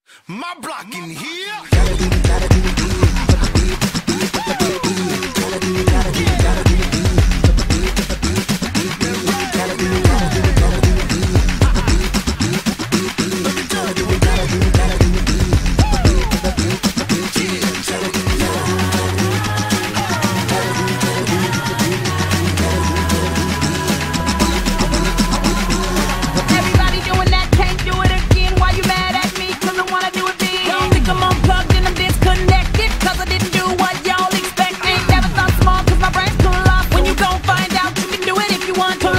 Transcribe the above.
My block in here. Everybody doing that, can't do it again. Why you mad at me? 'Cause I wanna do it big. Don't think I'm unplugged and I'm disconnected, 'cause I didn't do what y'all expect. Ain't never thought small 'cause my brain's too lost. When you gon' find out, you can do it if you want to.